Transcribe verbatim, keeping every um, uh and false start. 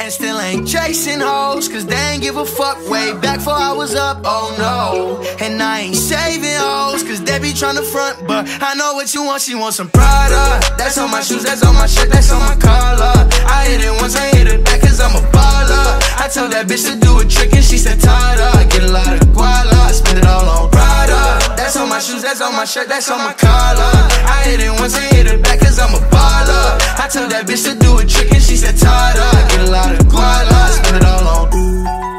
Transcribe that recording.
And still ain't chasing hoes, cause they ain't give a fuck way back before I was up, oh no. And I ain't saving hoes, cause they be tryna front, but I know what you want, she wants some Prada. That's on my shoes, that's on my shirt, that's on my collar. I hit it once, I hit it back cause I'm a baller. I told that bitch to do a trick and she said Tada. I get a lot of guala, I spend it all on Prada. That's on my shoes, that's on my shirt, that's on my collar. I hit it once, I hit it back cause I'm a baller. I told that bitch to do a trick and she said Tada. I get a lot of guala, I spend it all on